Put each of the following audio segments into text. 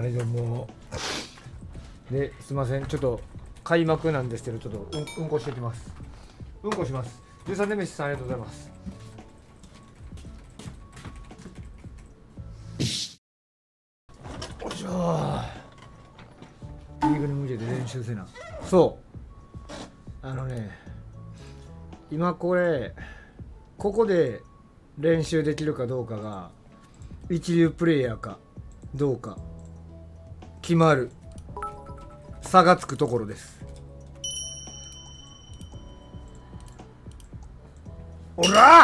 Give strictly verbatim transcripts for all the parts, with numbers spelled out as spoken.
はいどうも。ですいません、ちょっと開幕なんですけど、ちょっとうん、うんこしてきます。うんこします。じゅうさんねんめさんありがとうございます。よいしょー。リーグに向けて練習せな。そうあのね、今これここで練習できるかどうかが一流プレイヤーかどうか決まる差がつくところです。おら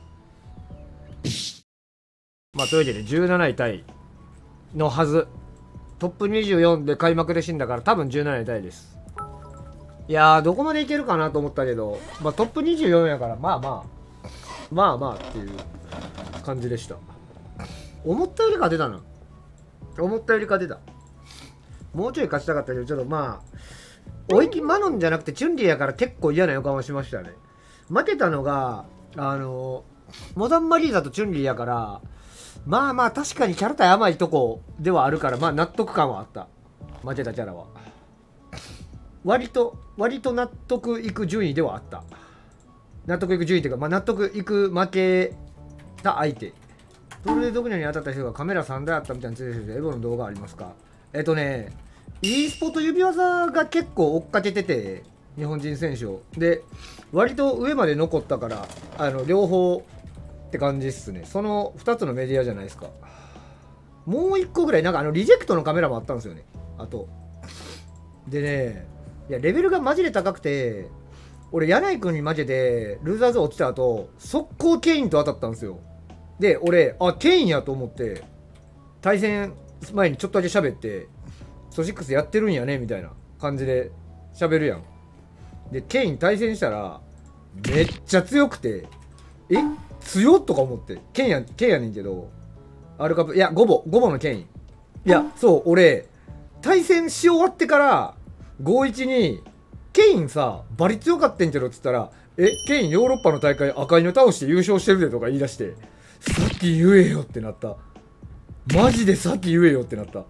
ー。まあというわけでじゅうなないタイのはず。トップにじゅうよんで開幕で死んだから多分じゅうなないタイです。いやーどこまでいけるかなと思ったけど、まあトップにじゅうよんやからまあまあまあまあっていう感じでした。思ったより勝てたな。思ったより勝てた。もうちょい勝ちたかったけど、ちょっとまあ追いきマノンじゃなくてチュンリーやから結構嫌な予感はしましたね。負けたのがあのモダンマリーザとチュンリーやから、まあまあ確かにキャラ対甘いとこではあるから、まあ納得感はあった。負けたキャラは割と割と納得いく順位ではあった。納得いく順位っていうか、まあ納得いく負けた相手。トルネドグニャに当たった人がカメラさんだいあったみたいについてて、エボの動画ありますか？えっとね e スポート指技が結構追っかけてて、日本人選手をで割と上まで残ったから、あの両方って感じっすね。そのふたつのメディアじゃないですか。もういっこぐらいなんかあのリジェクトのカメラもあったんですよね。あとでね、いやレベルがマジで高くて、俺柳井君に負けてルーザーズ落ちた後速攻ケインと当たったんですよ。で俺あケインやと思って対戦前にちょっとだけ喋って、ソシックスやってるんやねみたいな感じで喋るやん。でケイン対戦したらめっちゃ強くて、え強っとか思って、ケインやケインやねんけど、アルカプいやゴボゴボのケイン、いやそう俺対戦し終わってからごたいいちにケインさバリ強かってんけどっつったら、えケインヨーロッパの大会赤いの倒して優勝してるでとか言い出して、さっき言えよってなった。マジでさっき言えよってなった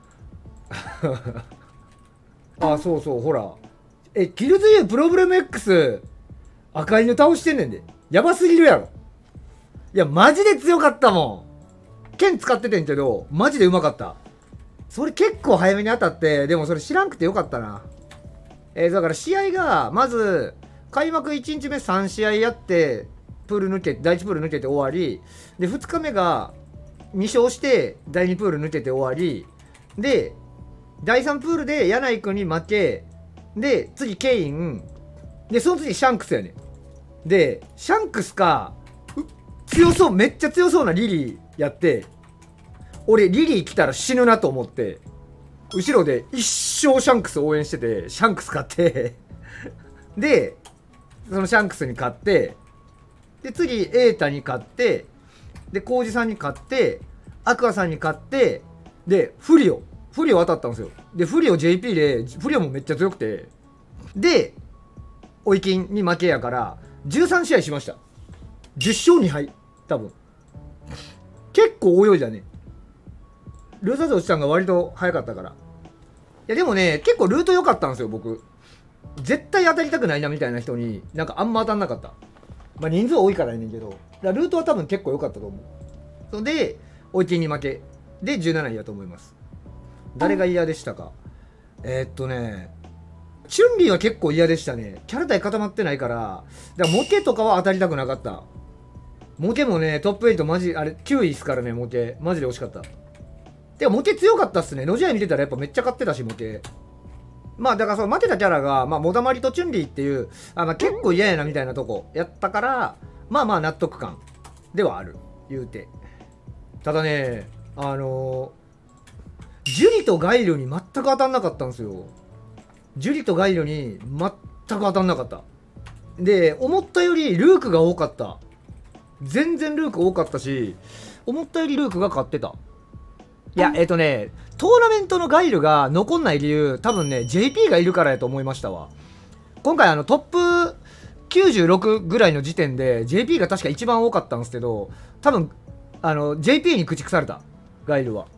あそうそうほら、えキルズユープロブレム X 赤いの倒してんねんで、やばすぎるやろ。いやマジで強かったもん。剣使っててんけどマジでうまかった。それ結構早めに当たって、でもそれ知らんくてよかったな。えー、だから試合がまず開幕いちにちめさんしあいやって、プール抜けだいいちプール抜けて終わりで、ふつかめがに勝してだいにプール抜けて終わりで、だいさんプールで柳井君に負けで、次ケインで、その次シャンクスやねん。でシャンクスか強そう、めっちゃ強そうなリリーやって、俺リリー来たら死ぬなと思って後ろで一生シャンクス応援してて、シャンクス買ってでそのシャンクスに勝って、で次エータに勝って、でコウジさんに勝って、アクアさんに勝って、でフリオフリオ当たったんですよ。でフリオ ジェイピー でフリオもめっちゃ強くて、で追い金に負けやからじゅうさんしあいしました。じゅっしょうにはい多分結構泳いだね。ルーザーズ落ちたんが割と早かったから。いやでもね結構ルート良かったんですよ。僕絶対当たりたくないなみたいな人になんかあんま当たんなかった。まあ人数多いからやねんけど、だからルートは多分結構良かったと思う。ので追い金に負けでじゅうなないだと思います。誰が嫌でしたか？えー、っとねチュンリーは結構嫌でしたね。キャラ体固まってないから。だからモケとかは当たりたくなかった。モケもねトップはちマジあれきゅういっすからね。モケマジで惜しかった。てかモケ強かったっすね。ノジアイ見てたらやっぱめっちゃ勝ってたし、モケ。まあだからその負けたキャラが、まあ、モダマリとチュンリーっていうあ、まあ、結構嫌やなみたいなとこやったから、まあまあ納得感ではある言うて。ただねあのー、ジュリとガイルに全く当たんなかったんですよ。ジュリとガイルに全く当たんなかった。で思ったよりルークが多かった。全然ルーク多かったし、思ったよりルークが勝ってた。いやえっとねトーナメントのガイルが残んない理由、多分ね ジェイピー がいるからやと思いましたわ。今回あのトップきゅうじゅうろくぐらいの時点で ジェイピー が確か一番多かったんですけど、多分あの ジェイピー に駆逐されたガイルは。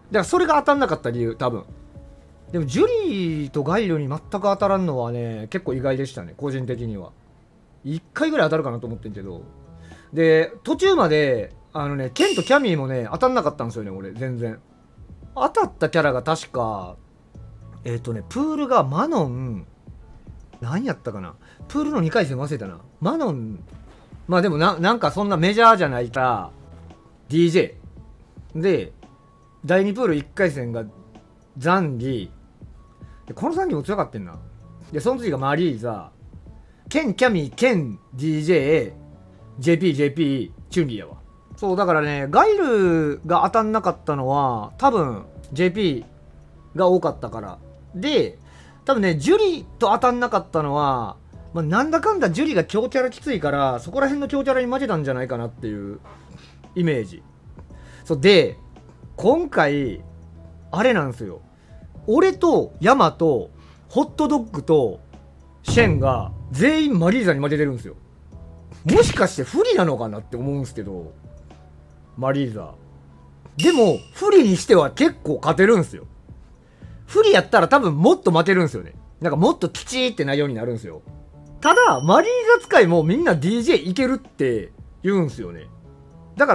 からそれが当たんなかった理由、多分。でもジュリーとガイルに全く当たらんのはね、結構意外でしたね、個人的には。いっかいぐらい当たるかなと思ってんけど。で、途中まで、あのね、ケンとキャミーもね、当たんなかったんですよね、俺、全然。当たったキャラが確か、えっとね、プールがマノン、何やったかな。プールのにかい戦忘れたな。マノン、まあでもな、なんかそんなメジャーじゃないか、ディージェー。で、だいにプールいっかい戦がザンギ。でこのザンギも強かったんな。で、その次がマリーザ、ケン、キャミー、ケン、ディージェー、ジェーピー、ジェーピー、チュンリーやわ。そう、だからね、ガイルが当たんなかったのは、多分、ジェーピー が多かったから。で、多分ね、ジュリと当たんなかったのは、まあ、なんだかんだジュリが強キャラきついから、そこら辺の強キャラに負けたんじゃないかなっていうイメージ。そう、で、今回、あれなんですよ。俺とヤマとホットドッグとシェンが全員マリーザに負けてるんですよ。もしかして不利なのかなって思うんですけど、マリーザ。でも、不利にしては結構勝てるんですよ。不利やったら多分もっと負けるんですよね。なんかもっとキチーって内容になるんですよ。ただ、マリーザ使いもみんな ディージェー いけるって言うんすよね。だから、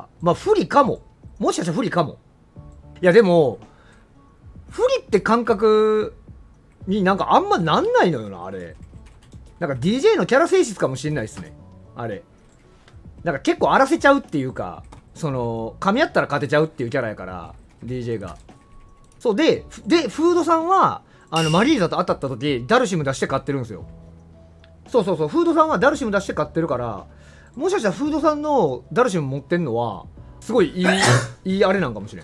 まあ不利かも。もしかしたら不利かも。いやでも、不利って感覚になんかあんまなんないのよな、あれ。なんか ディージェー のキャラ性質かもしんないっすね。あれ。なんか結構荒らせちゃうっていうか、その、噛み合ったら勝てちゃうっていうキャラやから、ディージェー が。そうで、で、フードさんは、あの、マリーザと当たった時、ダルシム出して勝ってるんですよ。そうそうそう、フードさんはダルシム出して勝ってるから、もしかしたらフードさんのダルシム持ってんのは、すごいいい、いいあれなんかもしれん。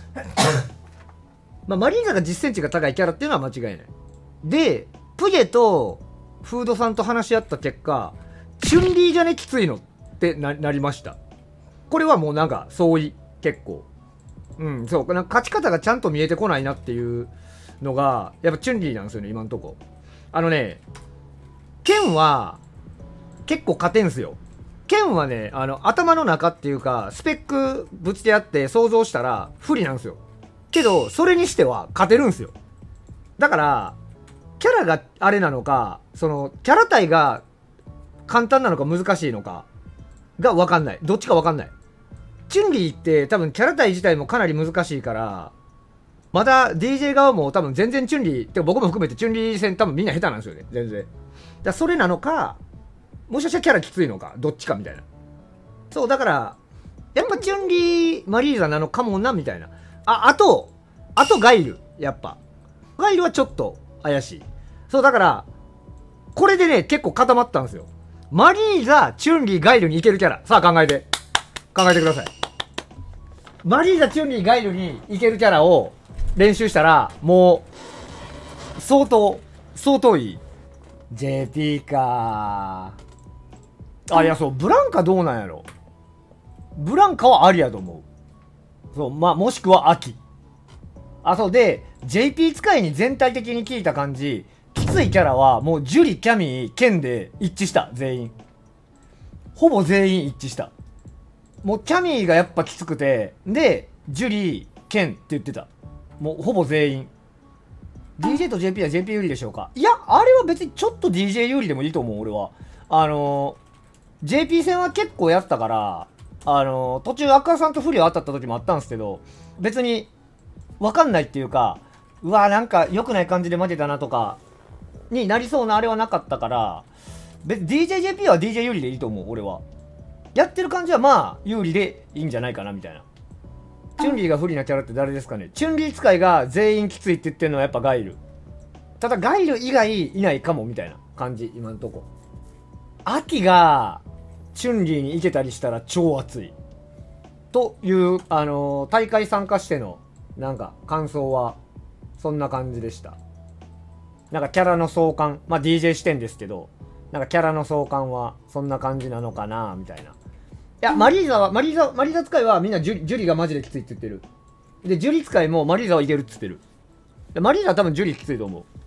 まあ、マリーザが実践値が高いキャラっていうのは間違いない。で、プゲとフードさんと話し合った結果、チュンリーじゃねきついのってな、なりました。これはもうなんか相違、結構。うん、そう、なんか勝ち方がちゃんと見えてこないなっていうのが、やっぱチュンリーなんですよね、今んとこ。あのね、ケンは結構勝てんすよ。ケンはね、あの、頭の中っていうか、スペックぶつけ合って想像したら不利なんですよ。けど、それにしては勝てるんすよ。だから、キャラがあれなのか、その、キャラ体が簡単なのか難しいのかがわかんない。どっちかわかんない。チュンリーって多分キャラ体自体もかなり難しいから、まだ ディージェー 側も多分全然チュンリー、てか僕も含めてチュンリー戦多分みんな下手なんですよね、全然。だそれなのか、もしかしたらキャラきついのか、どっちかみたいな。そう、だから、やっぱチュンリー、マリーザなのかもな、みたいな。あ、あと、あとガイル、やっぱ。ガイルはちょっと怪しい。そう、だから、これでね、結構固まったんですよ。マリーザ、チュンリー、ガイルにいけるキャラ。さあ考えて。考えてください。マリーザ、チュンリー、ガイルにいけるキャラを練習したら、もう、相当、相当いい。ジェーピー かー。あ、いや、そう、ブランカどうなんやろ。ブランカはありやと思う。そう、まあ、もしくは秋。あ、そうで、ジェーピー 使いに全体的に聞いた感じ、きついキャラはもうジュリ、キャミー、ケンで一致した、全員。ほぼ全員一致した。もうキャミーがやっぱきつくて、で、ジュリー、ケンって言ってた。もうほぼ全員。ディージェー と ジェーピー は ジェーピー 有利でしょうか。いや、あれは別にちょっと ディージェー 有利でもいいと思う、俺は。あのー、ジェーピー 戦は結構やったから、あのー、途中アクアさんと不利当たった時もあったんですけど、別に、わかんないっていうか、うわ、なんか良くない感じで負けたなとか、になりそうなあれはなかったから、別に ディージェージェーピー は ディージェー 有利でいいと思う、俺は。やってる感じはまあ、有利でいいんじゃないかな、みたいな。チュンリーが不利なキャラって誰ですかね。チュンリー使いが全員きついって言ってるのはやっぱガイル。ただガイル以外いないかもみたいな感じ、今んとこ。アキがチュンリーに行けたりしたら超熱い。という、あのー、大会参加しての、なんか感想は、そんな感じでした。なんかキャラの相関、まあ ディージェー 視点ですけど、なんかキャラの相関はそんな感じなのかなみたいな。いや、マリーザは、マリーザ、マリーザ使いはみんなジュリ、ジュリがマジできついって言ってる。で、ジュリ使いもマリーザはいけるって言ってる。でマリーザは多分ジュリきついと思う。